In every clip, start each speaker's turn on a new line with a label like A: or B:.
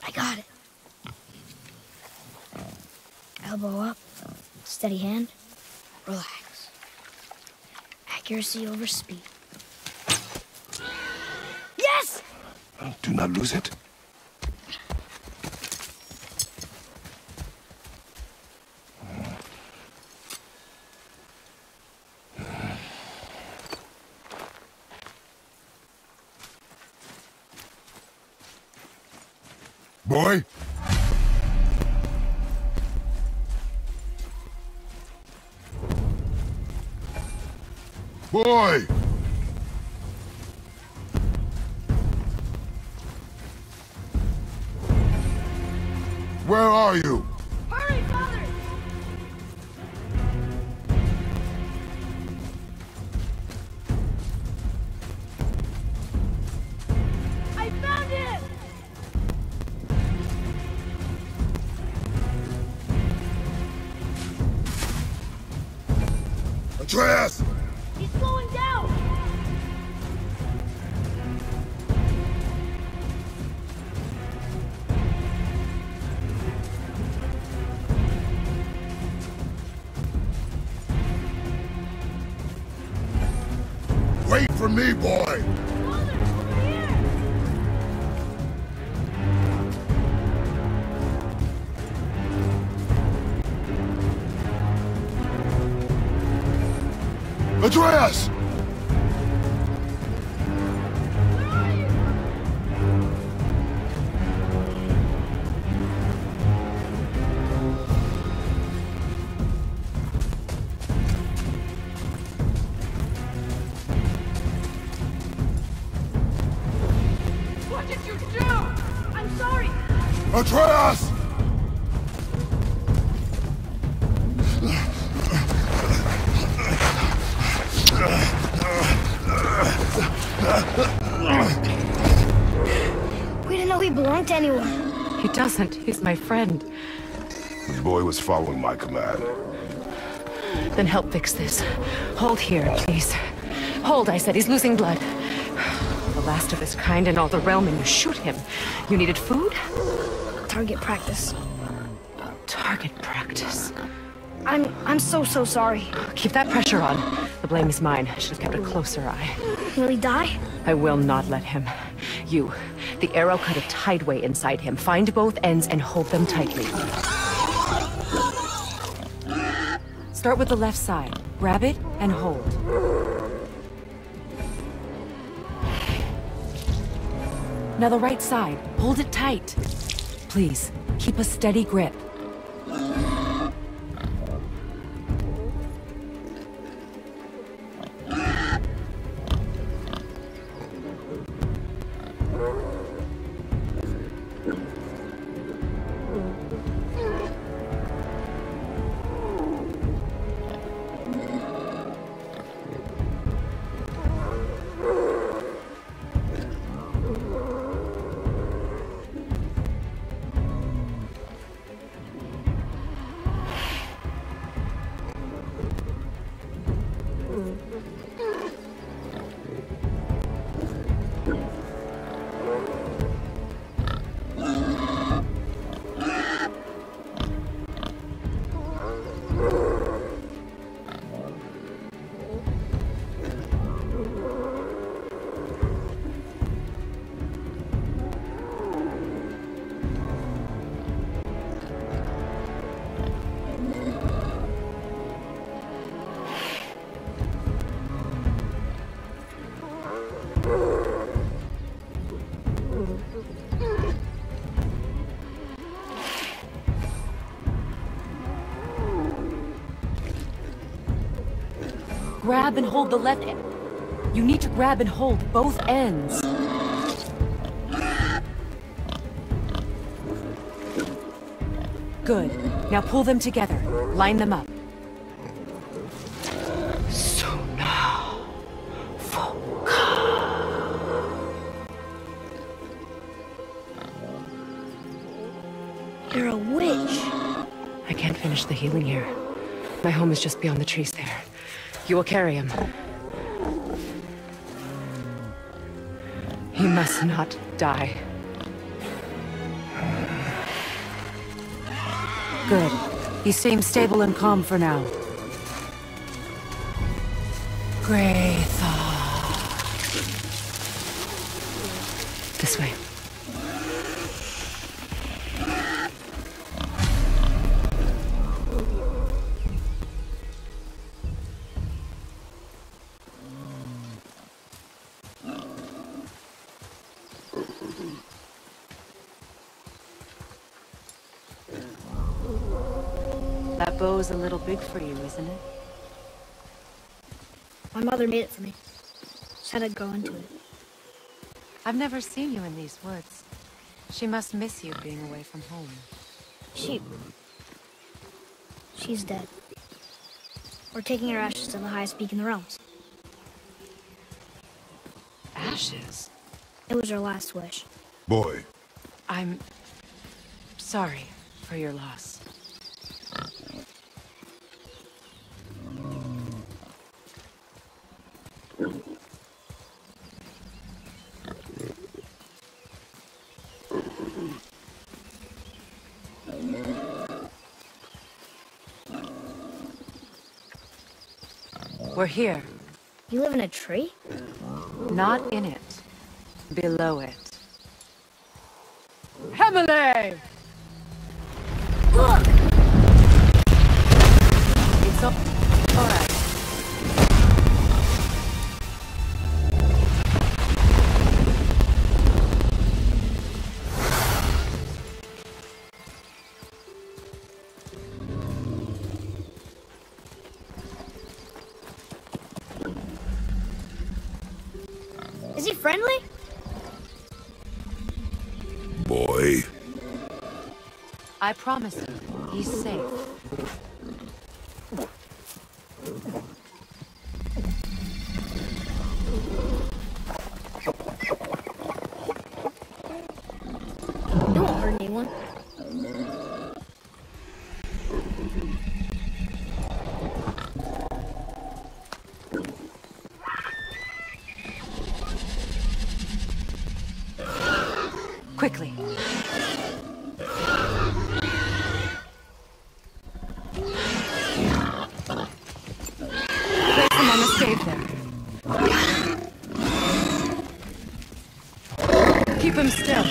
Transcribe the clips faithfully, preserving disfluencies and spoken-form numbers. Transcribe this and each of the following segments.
A: I got it. Elbow up, steady hand, relax. Accuracy over speed. Yes!
B: Do not lose it. Boy? Boy! Where are you?
A: Hurry, Father! I found him!
B: Atreus!
A: He's slowing down!
B: Wait for me, boy!
A: Father, over here!
B: Atreus!
A: Where are you? What did you do? I'm sorry.
B: Atreus!
A: We didn't know he belonged to anyone.
C: He doesn't. He's my friend.
B: The boy was following my command.
C: Then help fix this. Hold here, please. Hold, I said. He's losing blood. The last of his kind in all the realm, and you shoot him. You needed food?
A: Target practice.
C: Target practice.
A: I'm... I'm so, so sorry.
C: Keep that pressure on. The blame is mine. I should have kept a closer eye.
A: Will he die?
C: I will not let him. You. The arrow cut a tideway inside him. Find both ends and hold them tightly. Start with the left side. Grab it and hold. Now the right side. Hold it tight. Please, keep a steady grip. Grab and hold the left end. You need to grab and hold both ends. Good. Now pull them together. Line them up. So now...
A: You're a witch.
C: I can't finish the healing here. My home is just beyond the trees there. You will carry him. He must not die. Good. He seems stable and calm for now. Graythaw. This way. That bow's a little big for you, isn't it?
D: My mother made it for me. Said I'd grow into it.
C: I've never seen you in these woods. She must miss you being away from home.
D: She... She's dead. We're taking her ashes to the highest peak in the realms.
C: Ashes?
D: It was her last wish.
B: Boy,
C: I'm... sorry for your loss. We're here.
D: You live in a tree?
C: Not in it. Below it. Emily!
D: Look!
C: It's all... all right.
D: Is he friendly?
B: boy.
C: I promise you, he's safe.
D: You won't hurt anyone.
C: Quickly. Place him on the stave there. Keep him still.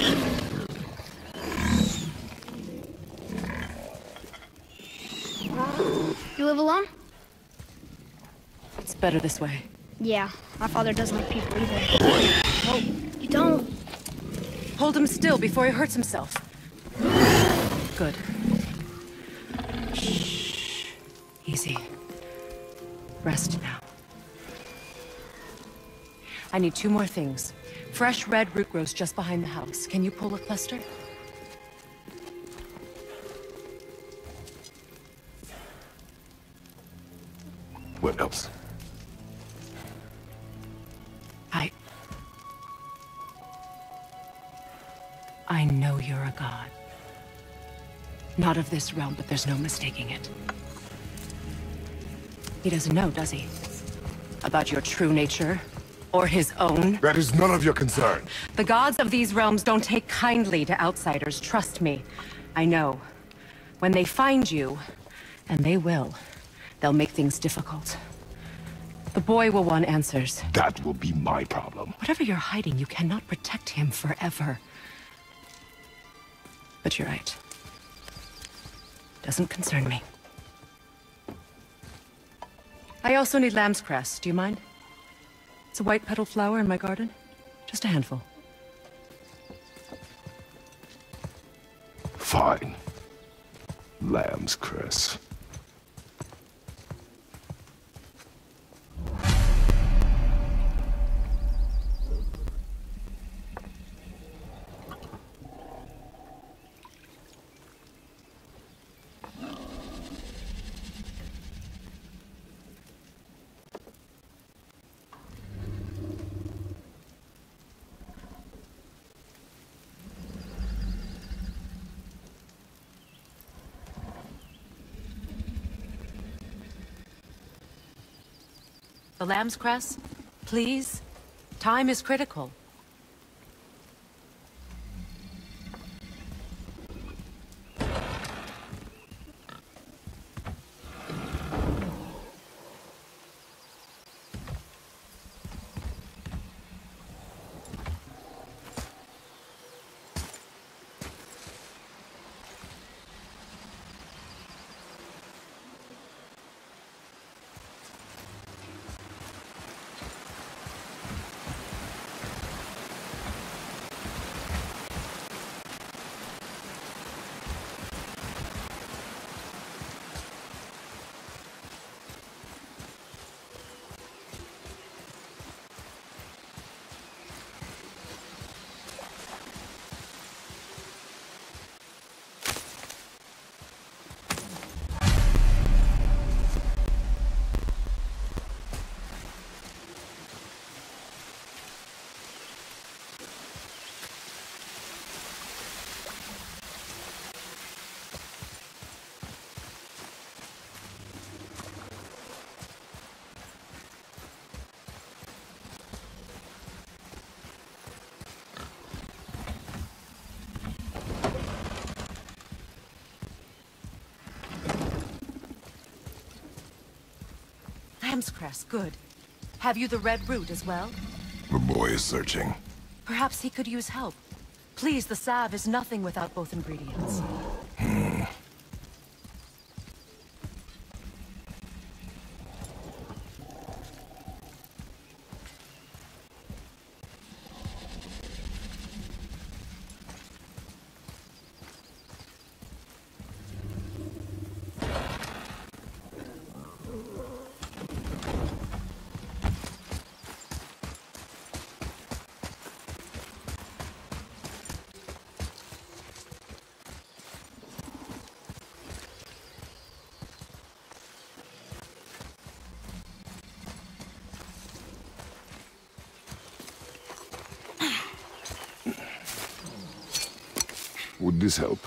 D: You live alone?
C: It's better this way.
D: Yeah, my father doesn't like people either. Oh, you don't.
C: Hold him still before he hurts himself. Good. Shh. Easy. Rest now. I need two more things. Fresh red root grows just behind the house. Can you pull a cluster?
B: What else?
C: I... I know you're a god. Not of this realm, but there's no mistaking it. He doesn't know, does he? About your true nature? Or his own?
B: That is none of your concern.
C: The gods of these realms don't take kindly to outsiders, trust me. I know. When they find you, and they will, they'll make things difficult. The boy will want answers.
B: That will be my problem.
C: Whatever you're hiding, you cannot protect him forever. But you're right. Doesn't concern me. I also need lamb's cress. Do you mind? It's a white petal flower in my garden. Just a handful.
B: Fine. Lamb's cress.
C: The lamb's cress? Please? Time is critical. Lamb's cress, good. Have you the red root as well?
B: The boy is searching.
C: Perhaps he could use help. Please, the salve is nothing without both ingredients.
B: Would this help?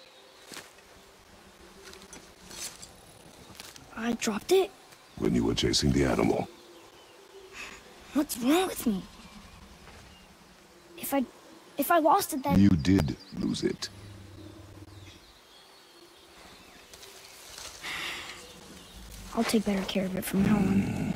D: I dropped it?
B: When you were chasing the animal.
D: What's wrong with me? If I... if I lost it, then...
B: You did lose it.
D: I'll take better care of it from now on.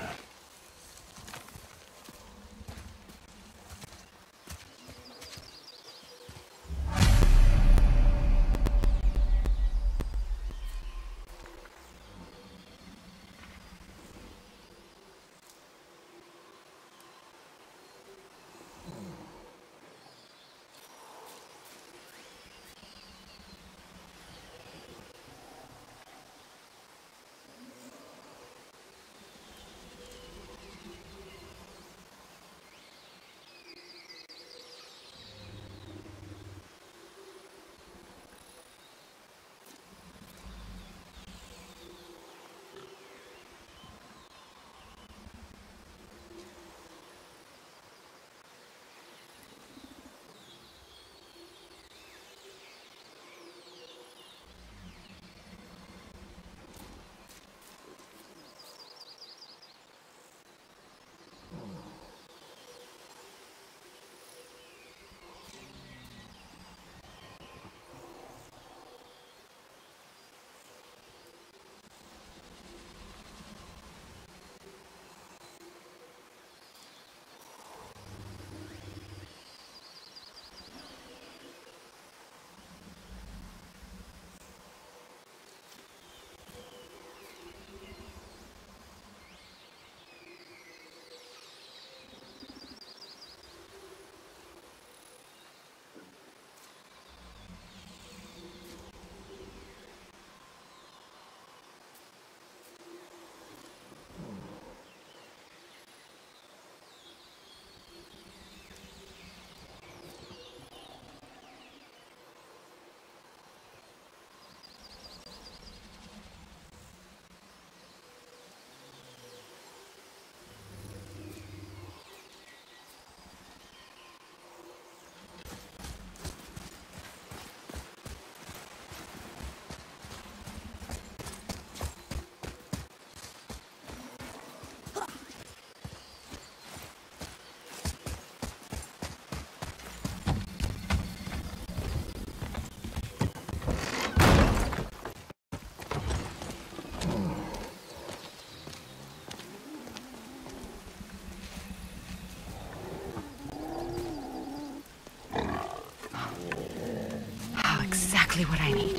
C: Exactly what I need.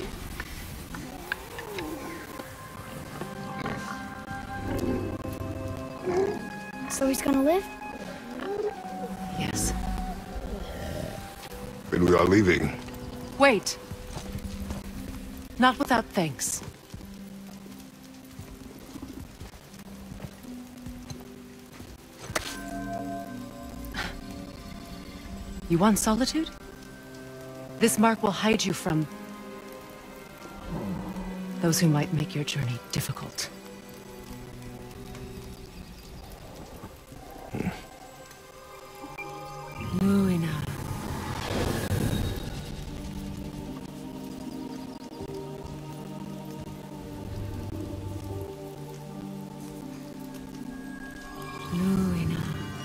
D: So he's gonna live?
C: Yes.
B: Then we are leaving.
C: Wait. Not without thanks. You want solitude? This mark will hide you from those who might make your journey difficult. Luina. Luina.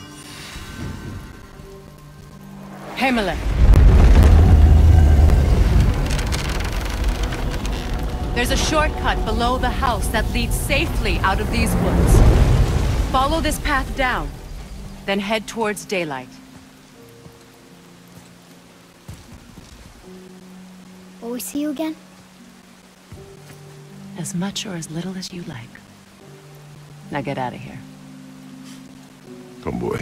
C: Himalay. There's a shortcut below the house that leads safely out of these woods. Follow this path down, then head towards daylight.
D: Will we see you again?
C: As much or as little as you like. Now get out of here.
B: Come, boy.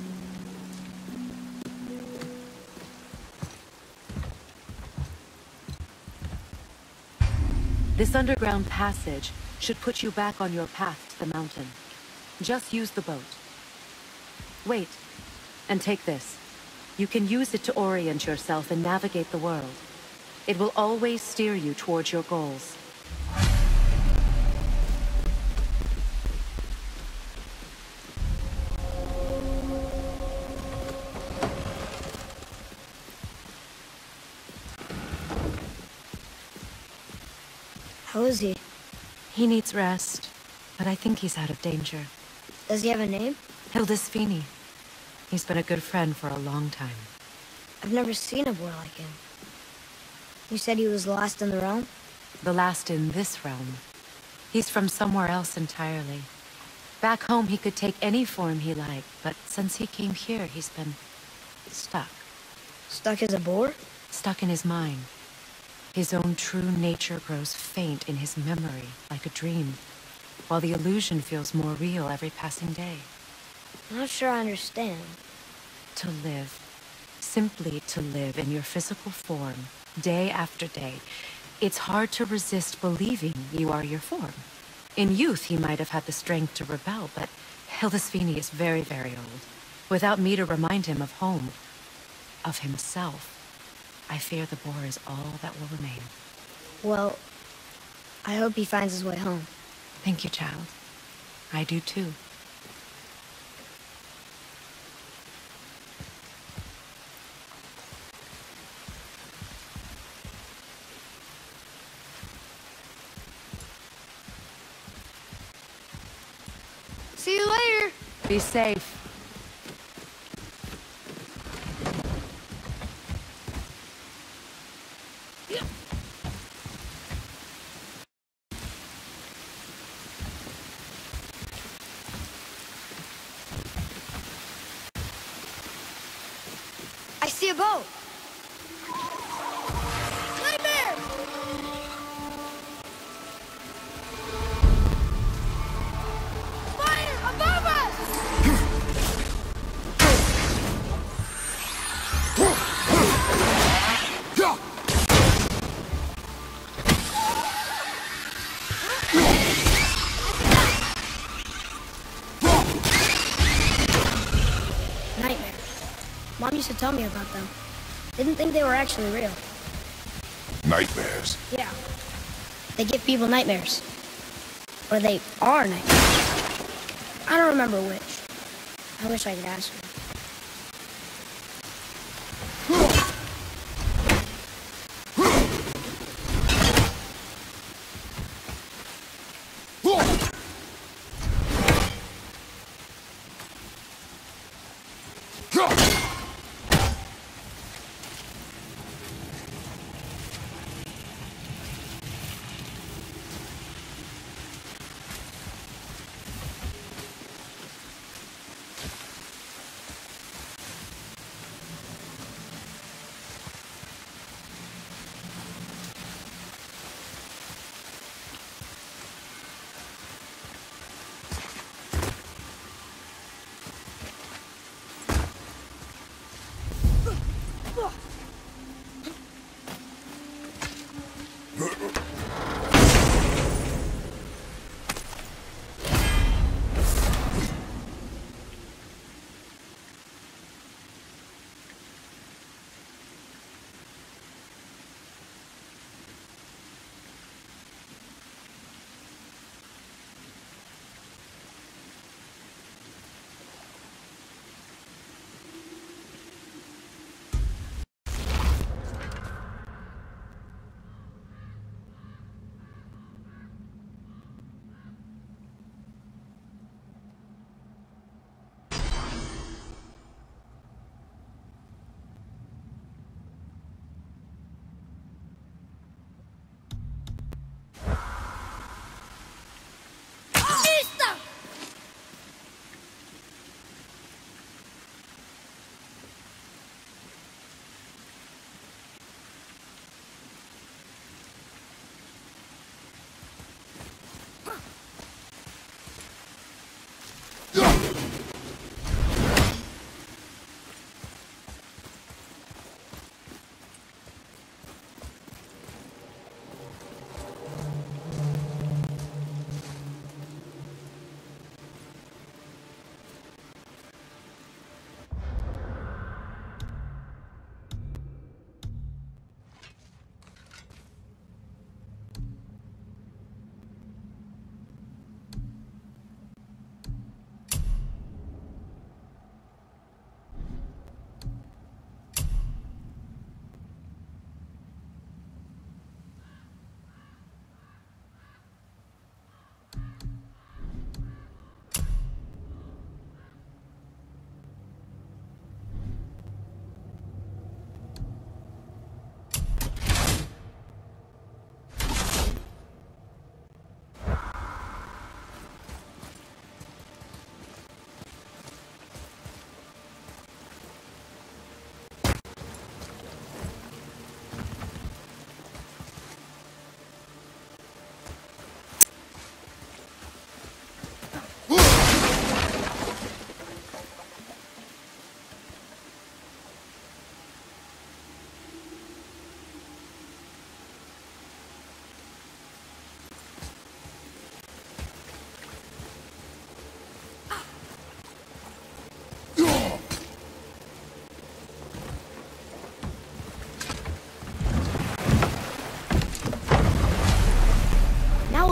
C: This underground passage should put you back on your path to the mountain. Just use the boat. Wait, and take this. You can use it to orient yourself and navigate the world. It will always steer you towards your goals.
D: How is he?
C: He needs rest, but I think he's out of danger.
D: Does he have a name?
C: Hildisvini. He's been a good friend for a long time.
D: I've never seen a boy like him. You said he was lost in the realm?
C: The last in this realm. He's from somewhere else entirely. Back home he could take any form he liked, but since he came here he's been... stuck.
D: Stuck as a boar?
C: Stuck in his mind. His own true nature grows faint in his memory, like a dream, while the illusion feels more real every passing day.
D: I'm not sure I understand.
C: To live. Simply to live in your physical form, day after day. It's hard to resist believing you are your form. In youth, he might have had the strength to rebel, but Hildisvini is very, very old. Without me to remind him of home, of himself, I fear the boar is all that will remain.
D: Well, I hope he finds his way home.
C: Thank you, child. I do too.
D: See you later!
C: Be safe.
D: I see a boat! Nightmare! Fire above us! Nightmare. Mom used to tell me about them. Didn't think they were actually real.
B: Nightmares.
D: Yeah. They give people nightmares. Or they are nightmares. I don't remember which. I wish I could ask her.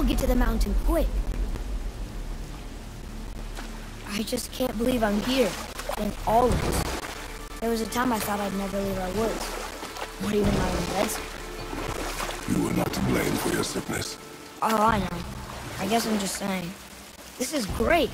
D: get to the mountain quick. I just can't believe I'm here. In all of this. There was a time I thought I'd never leave our woods. Not even my own beds.
B: You were not to blame for your sickness.
D: Oh, I know. I guess I'm just saying. This is great.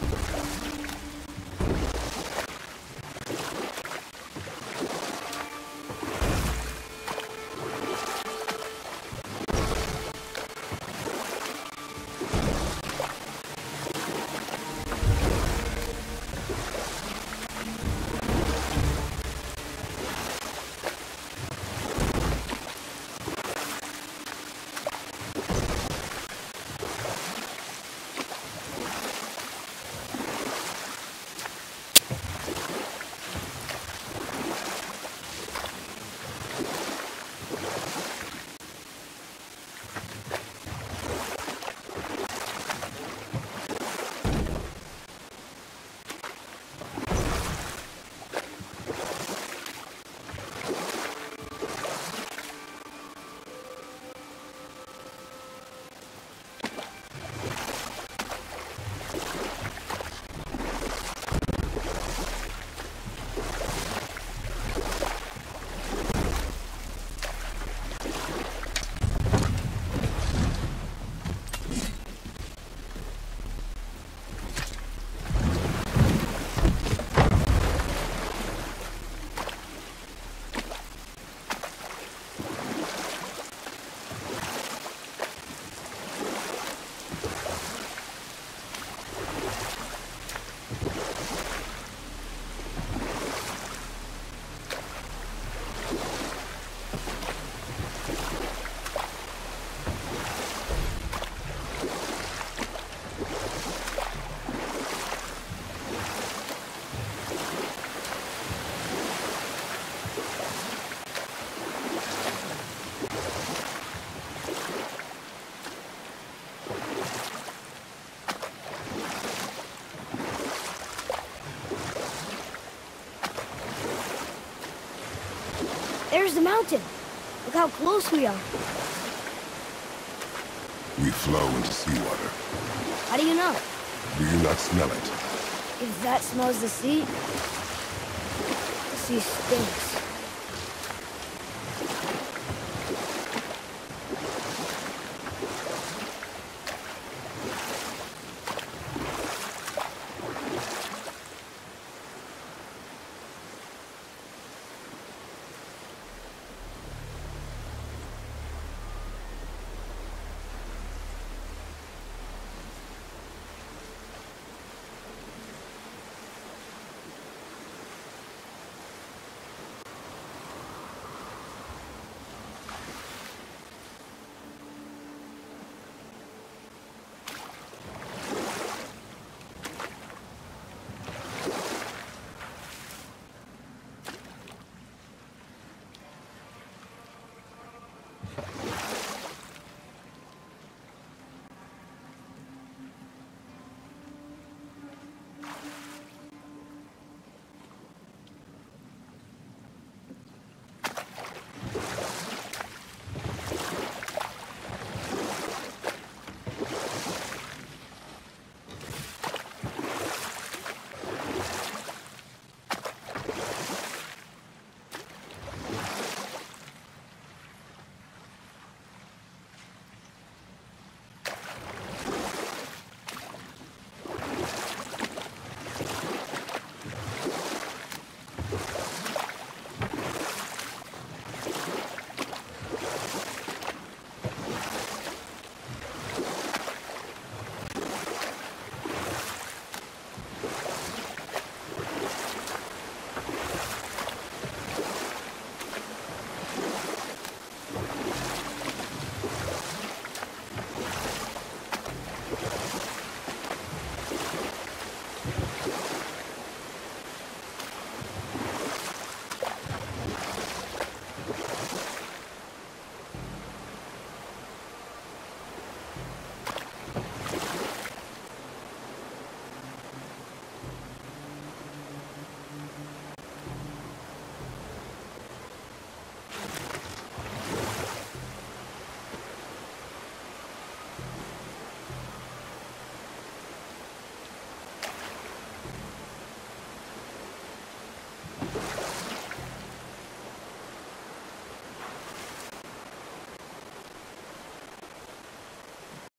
D: There's the mountain. Look how close we are.
B: We flow into seawater.
D: How do you know?
B: Do you not smell it?
D: If that smells the sea, the sea stinks.